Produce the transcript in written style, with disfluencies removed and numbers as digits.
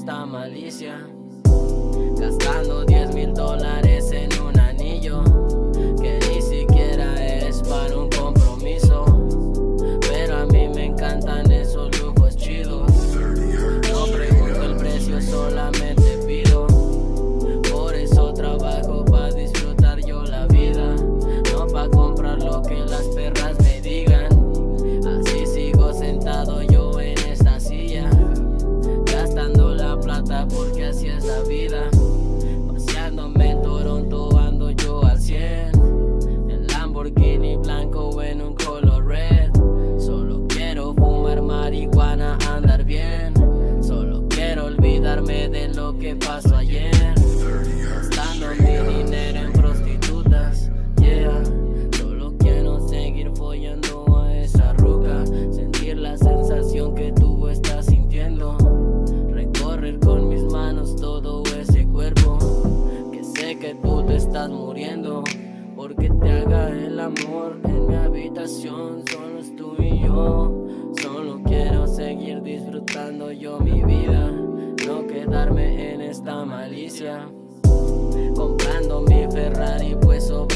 esta malicia, gastando $10,000 en un anillo que ni siquiera es para un compromiso. Pero a mí me encantan esos lujos chidos. No pregunto el precio, solamente pido. Por eso trabajo pa' disfrutar yo la vida, no pa' comprar lo que las perras me digan. Así sigo sentado yo en esta silla, gastando la plata porque así es la vida. Paseándome en Toronto ando yo al 100, en Lamborghini blanco o en un color red. Solo quiero fumar marihuana, andar bien. Solo quiero olvidarme de lo que pasó ayer, gastando mi dinero en prostitutas, yeah. Solo quiero seguir follando a esa ruca, sentir la sensación que tú estás sintiendo, recorrer con mis manos todo ese cuerpo, que sé que tú te estás muriendo, porque te haga el amor en mi habitación. Solo es tú y yo, solo quiero seguir disfrutando yo mi vida, no quedarme en esta malicia, comprando mi Ferrari pues